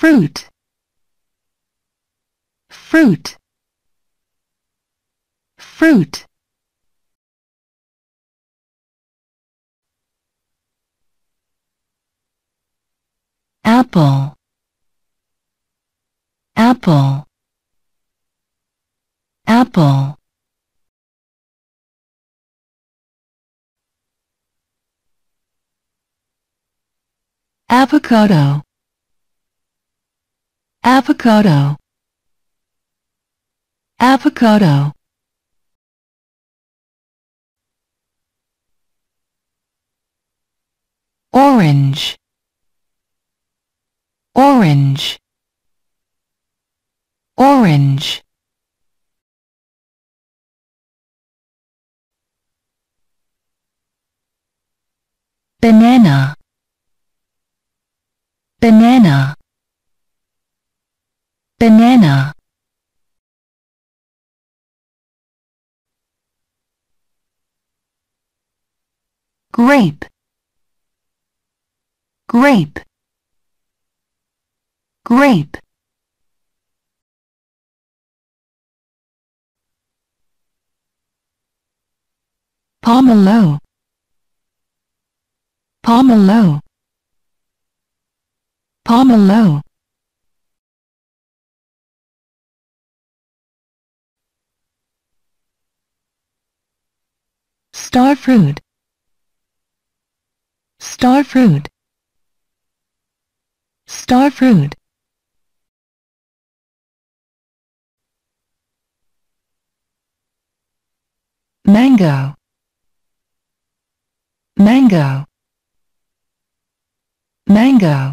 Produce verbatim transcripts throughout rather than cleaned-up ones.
fruit, fruit, fruit. Apple, apple, apple. Avocado, avocado, avocado. Orange, orange, orange. Banana, banana, banana. Grape, grape, grape. Pomelo, pomelo, pomelo. Starfruit, starfruit, starfruit. Mango, mango, mango.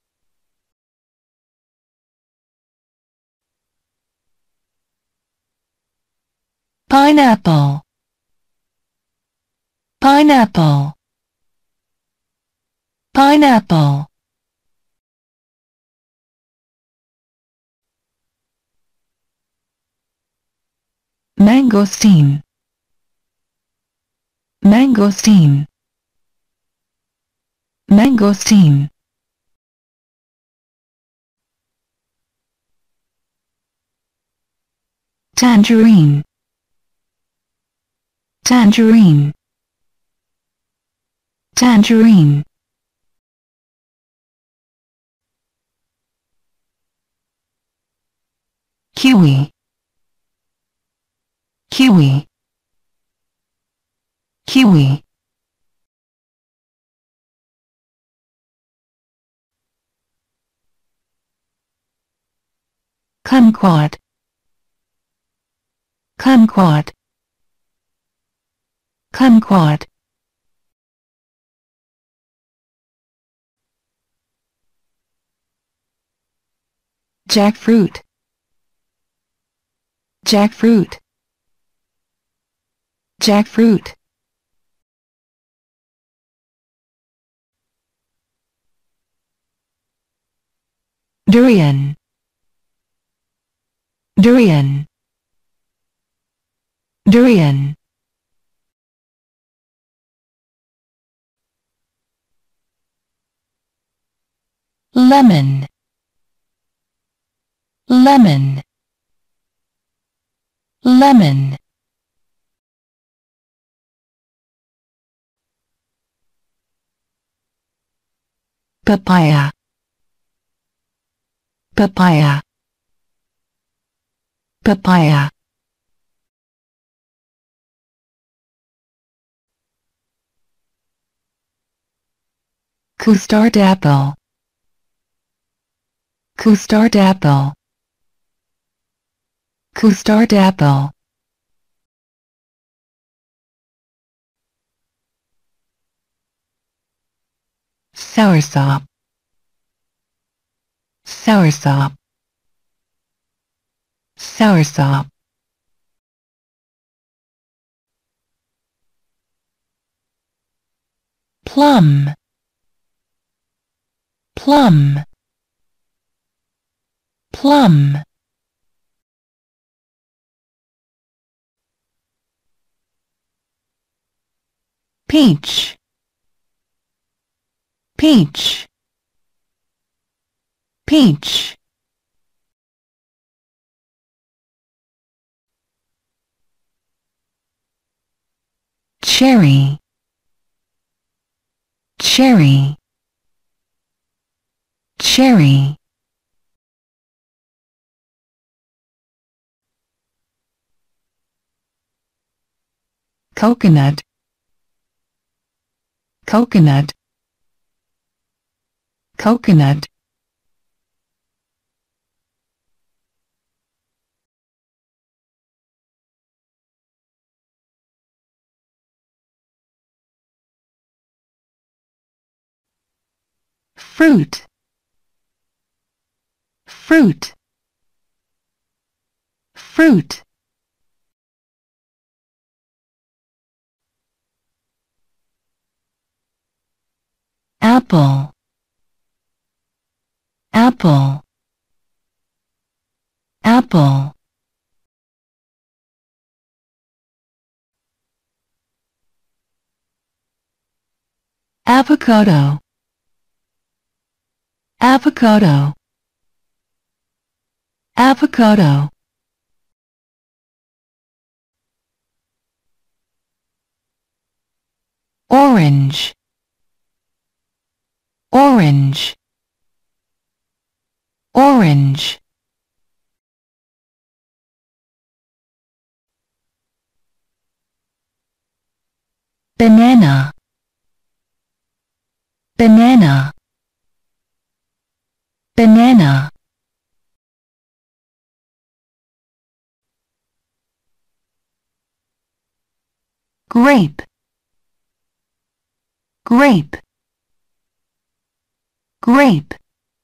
Pineapple, pineapple, pineapple. Mangosteen, mangosteen, mangosteen. Tangerine, tangerine, tangerine. Kiwi, kiwi, kiwi. Kumquat, kumquat, kumquat. Jackfruit, jackfruit, jackfruit. Durian, durian, durian. Lemon, lemon, lemon. Papaya, papaya, papaya. Custard apple, custard apple, custard apple. Soursop, soursop, soursop. Plum, plum, plum. Peach, peach, peach, cherry, cherry, cherry, coconut, coconut, coconut, fruit, fruit, fruit, apple, apple, apple, avocado, avocado, avocado, orange, orange, orange, banana, banana, banana, grape, grape, grape,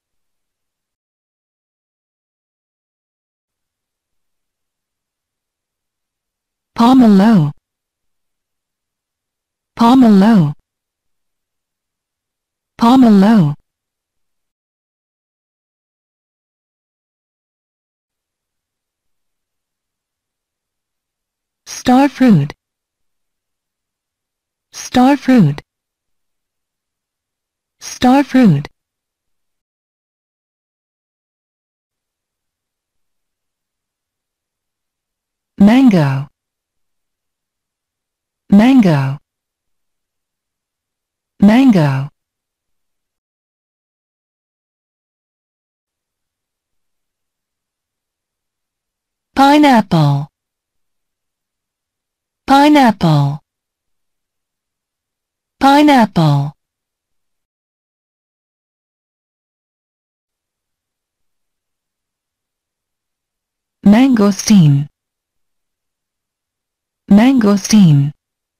pomelo, pomelo, pomelo, starfruit, starfruit, starfruit, mango, mango, mango, pineapple, pineapple, pineapple, mangosteen, mangosteen,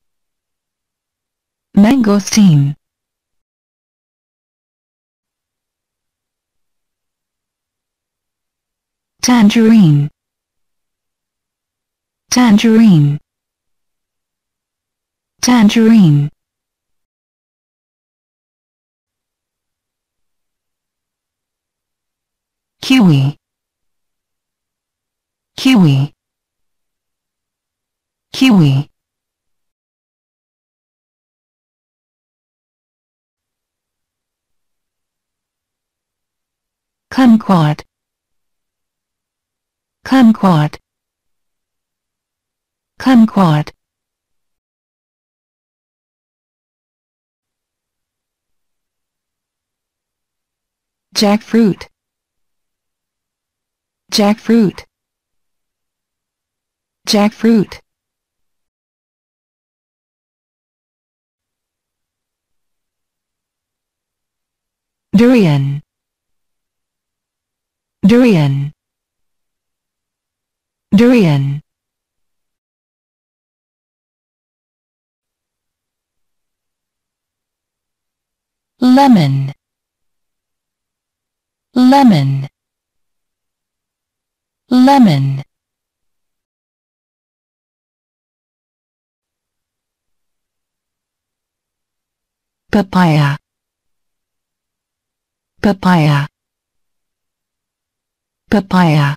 mangosteen, tangerine, tangerine, tangerine, kiwi, kiwi, kiwi, kumquat, kumquat, kumquat, jackfruit, jackfruit, jackfruit, durian, durian, durian, lemon, lemon, lemon, papaya, papaya, papaya,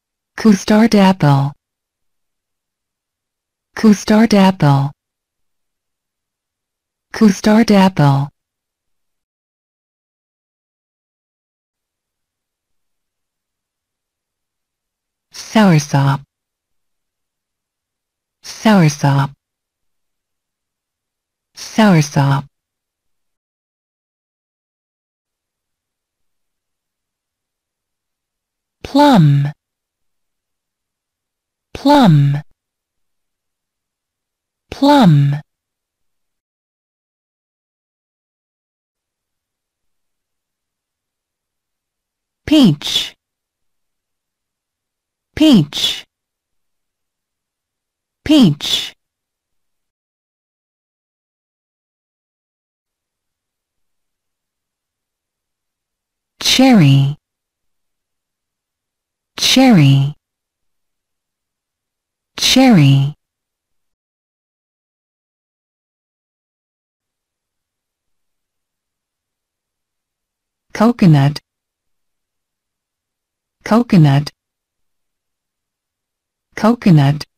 custard apple, custard apple, Custard apple. Soursop. Soursop. Soursop. Plum. Plum. Plum. Peach. Peach. Peach. Cherry. Cherry. Cherry. Coconut. Coconut. Coconut.